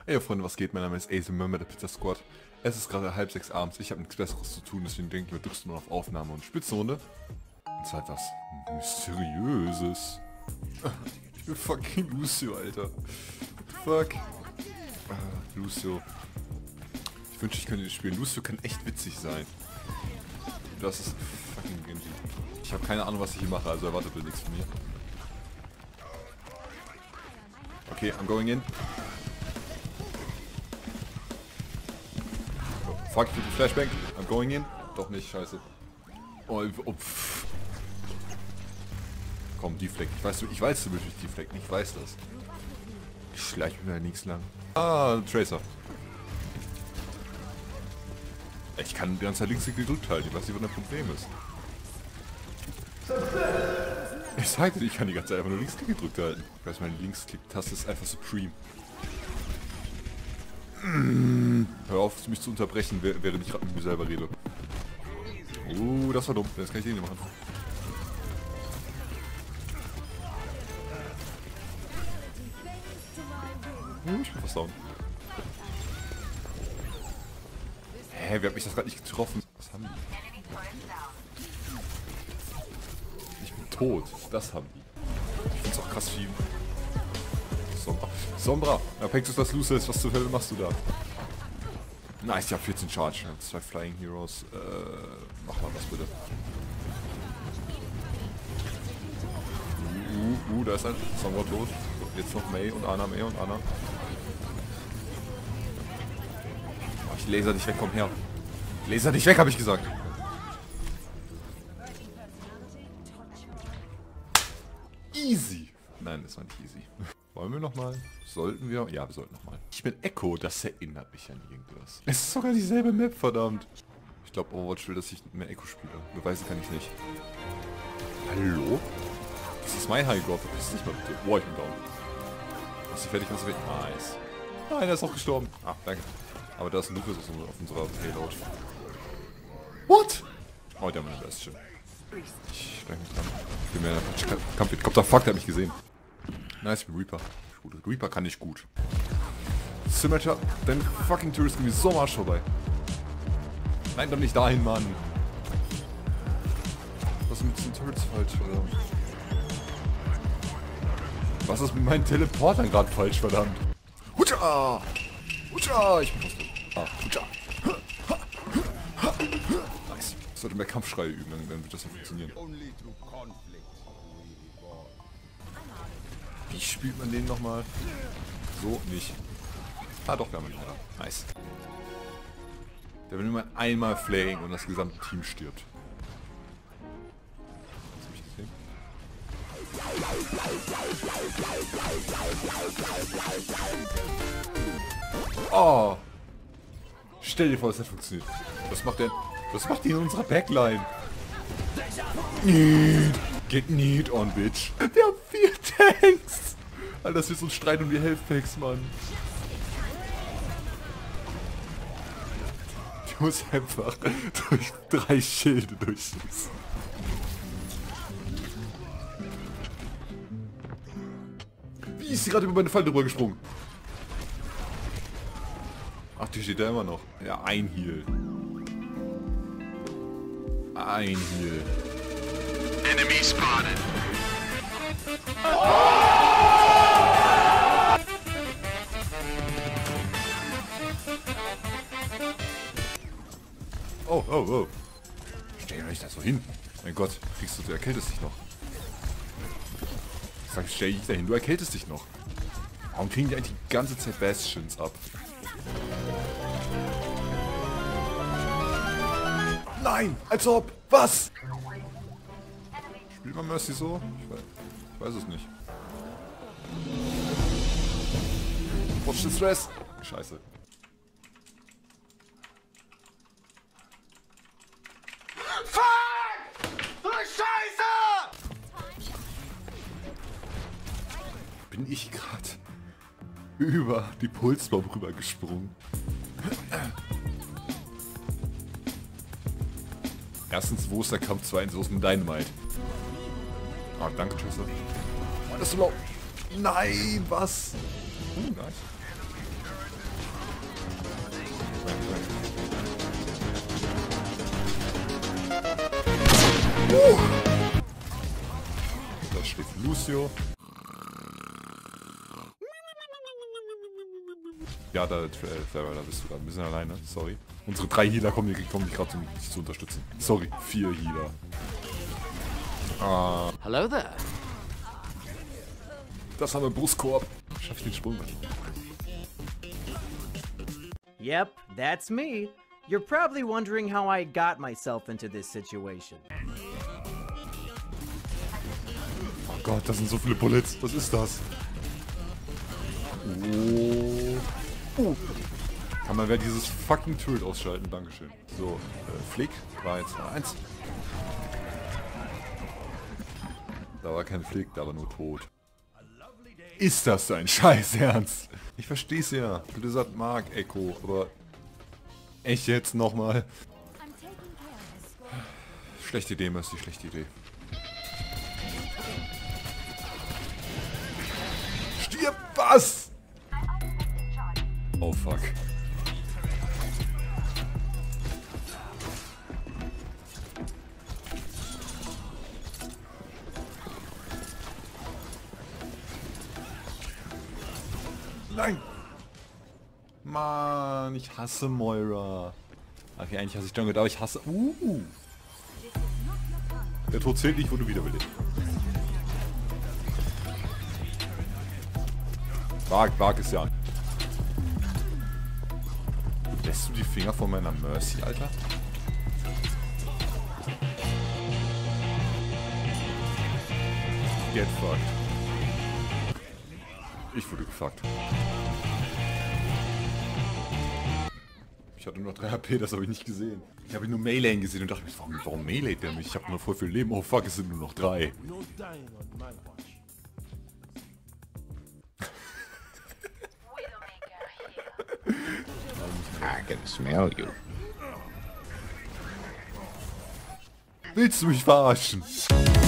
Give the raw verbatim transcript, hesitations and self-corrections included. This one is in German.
Hey Freunde, was geht? Mein Name ist Ace Member der Pizza Squad. Es ist gerade halb sechs abends, ich habe nichts Besseres zu tun, deswegen denke ich mir, drückst du nur auf Aufnahme und Spitzenrunde. Und zwar etwas Mysteriöses. Ich bin fucking Lucio, Alter. Fuck. Ah, Lucio. Ich wünschte, ich könnte das spielen. Lucio kann echt witzig sein. Das ist fucking Genji. Ich habe keine Ahnung, was ich hier mache, also erwartet ihr nichts von mir. Okay, I'm going in. Oh, fuck, ich will die Flashbang. I'm going in. Doch nicht, scheiße. Oh, oh, pff. Komm, Deflect. Ich weiß, ich weiß, du willst mich Deflect. Ich weiß das. Ich schleich mich da links lang. Ah, Tracer. Ich kann die ganze Zeit links gedrückt halten. Ich weiß nicht, was das Problem ist. Ich sagte, ich kann die ganze Zeit einfach nur links gedrückt halten. Ich weiß, meine Linksklick-Taste ist einfach Supreme. Hör auf, mich zu unterbrechen, während ich gerade mit mir selber rede. Uh, das war dumm. Das kann ich eh nicht machen. Uh, ich bin fast down. Hä, wer hat mich das gerade nicht getroffen? Was haben die? Ich bin tot. Das haben die. Ich find's auch krass viel. Sombra. Sombra! Ja, Pexus, das Lucis. Was zur Hölle machst du da? Nice, ich hab vierzehn Charge. Zwei Flying Heroes. Äh, mach mal was bitte. Uh, uh, uh da ist ein Sombra tot. Jetzt noch Mei und Ana, Mei und Ana. Oh, ich laser dich weg, komm her. Ich laser dich weg, habe ich gesagt. Easy. Nein, das war nicht easy. Wollen wir nochmal? Sollten wir? Ja, wir sollten nochmal. Ich bin Echo, das erinnert mich an irgendwas. Es ist sogar dieselbe Map, verdammt. Ich glaube, Overwatch will, dass ich mehr Echo spiele. Beweisen kann ich nicht. Hallo? Das ist mein High Ground. Das ist nicht mal bitte. Boah, ich bin down. Ist sie fertig? Ist sie fertig? Nice. Nein, er ist auch gestorben. Ah, danke. Aber da ist ein Lupus auf unserer Payload. What? Oh, der Mann, der ist schön. Ich steig nicht dran. Ich bin mir in der Kampf. Kommt der Fuck, der hat mich gesehen. Nice, ich bin Reaper. Gut, Reaper kann ich gut. Symmetra, dein fucking Tourist geht mir so am Arsch vorbei. Nein, doch nicht dahin, Mann. Was ist mit diesen Turrets falsch, verdammt? Was ist mit meinen Teleportern gerade falsch, verdammt? Hutscha! Hutscha! Ich bin fast tot. Ah, Hutscha! Nice. Ich sollte mehr Kampfschreie üben, dann wird das ja funktionieren. Wie spielt man den nochmal? So nicht. Ah doch, wir haben ihn wieder. Nice. Der will nur mal einmal flayen und das gesamte Team stirbt. Hast du mich gesehen? Oh! Stell dir vor, das hat funktioniert. Was macht der? Was macht die in unserer Backline? Need. Get need on, bitch. Wir haben vier Tanks. Alter, das wird so ein Streit um die Health Packs, Mann. Die muss einfach durch drei Schilde durchschießen. Wie ist sie gerade über meine Falle drüber gesprungen? Ach, die steht da immer noch. Ja, ein Heal. Ein Heal. Enemy spotted. Oh, oh, oh. Stell dich da so hin. Mein Gott, kriegst du, du erkältest dich noch. Ich sag, stell dich da hin, du erkältest dich noch. Warum kriegen die eigentlich die ganze Zeit Bastions ab? Nein, als ob. Was? Spielt man Mercy so? Ich weiß, ich weiß es nicht. Watch the stress. Scheiße. Fuck! Du Scheiße! Bin ich gerade über die Pulsbomb rübergesprungen? Erstens, wo ist der Kampf? Zweitens, wo ist denn Dynamite? Ah, danke, tschüss. Das ist so low. Nein, was? Oh, nice. Uh. Da steht Lucio. Ja, da, äh, Farah, da bist du gerade ein bisschen alleine. Sorry. Unsere drei Healer kommen hier kommen nicht gerade, um dich zu unterstützen. Sorry, vier Healer. Ah. Hello there. Das haben wir Brustkorb. Schaff ich den Sprung? Yep, that's me. You're probably wondering how I got myself into this situation. Oh Gott, das sind so viele Bullets. Was ist das? Oh. Uh. Kann man wer dieses fucking Turret ausschalten? Dankeschön. So, äh, Flick. drei, zwei, eins. Da war kein Flick, da war nur tot. Ist das dein Scheiß Ernst? Ich versteh's ja. Blizzard mag Echo, aber... Echt jetzt nochmal? Schlechte Idee, Mercy, schlechte Idee. Stirb, was? Oh fuck. Nein! Mann, ich hasse Moira. Okay, eigentlich hasse ich Jungle, aber ich hasse... Uh! Der Tod zählt nicht, wo du wiederbelebst. Wag, wag es ja. Lässt du die Finger von meiner Mercy, Alter? Get fucked. Ich wurde gefuckt. Ich hatte nur noch drei H P, das habe ich nicht gesehen. Ich habe nur Melee gesehen und dachte mir, warum, warum Melee der mich? Ich habe nur voll viel Leben. Oh fuck, es sind nur noch drei. I can smell you. Willst du mich verarschen?